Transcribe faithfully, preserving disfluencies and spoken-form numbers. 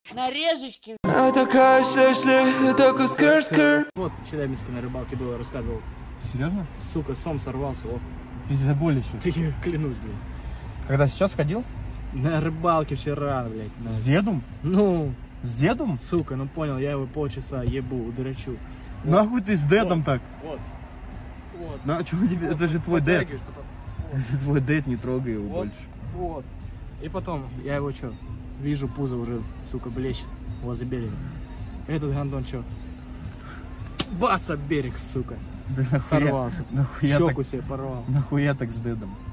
На режечке. А такая шли, так скр-скр. Вот в Челябинске на рыбалке было, рассказывал. Серьезно? Сука, сом сорвался, вот. Пиздец, болище. Ты клянусь, блин. Когда сейчас ходил? На рыбалке вчера, блядь. На... С дедом? Ну. С дедом? Сука, ну понял, я его полчаса ебу, дурачу. Вот. Нахуй ты с дедом вот. так? Вот. Вот. На, чего тебе? Это же твой дед. Вот. Это твой дед, не трогай его Вот. больше. Вот. И потом, я его что, вижу, пузо уже, сука, блещет возле берега. Этот гандон что? Бац, об берег, сука. Да нахуя, Сорвался. нахуя Щеку так, себе порвал. нахуя так с дедом?